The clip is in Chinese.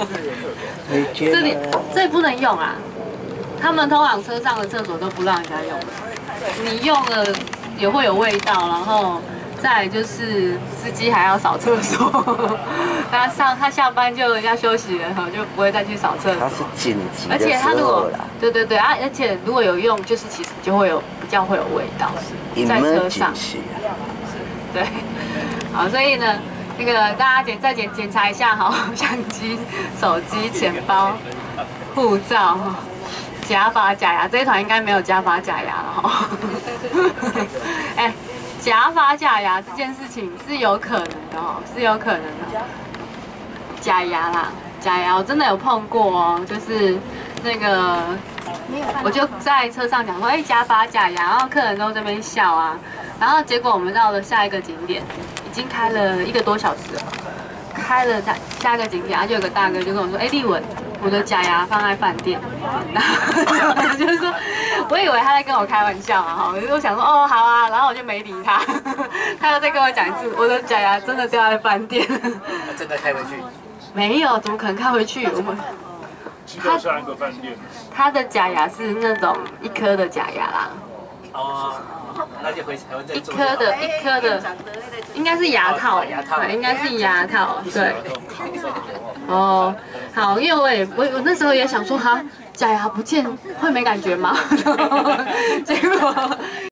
这里不能用啊，他们通常车上的厕所都不让人家用，你用了也会有味道，然后再来就是司机还要扫厕所，他下班就人家休息了，就不会再去扫厕所。 它是紧急而且的时他如果候啦。 对啊，而且如果有用，就是其实就会比较会有味道，在车上。对，好，所以呢，那个大家再检查一下哈，相机、手机、钱包、护照、假发、假牙，这一团应该没有假发、假牙了哈。哎，假发、假牙这件事情是有可能的哦，是有可能的。假牙啦，假牙我真的有碰过哦，就是那个，我就在车上讲说，哎，假发、假牙，然后客人都在那边笑啊。然后结果我们到了下一个景点，已经开了1个多小时了。开了下一个景点，就有个大哥就跟我说：“哎，丽文，我的假牙放在饭店。”然后就是说，我以为他在跟我开玩笑啊，哈，我想说哦好啊，然后我就没理他。他又再跟我讲一次，我的假牙真的掉在饭店。 真的开回去？ 没有，怎么可能开回去？我们下一个饭店。 他的假牙是那种1颗的假牙啦。 哦，那就回台湾再做。 一颗的，应该是牙套，对，应该是牙套，对。哦，好，因为我那时候也想说，哈，假牙不见会没感觉吗？结果。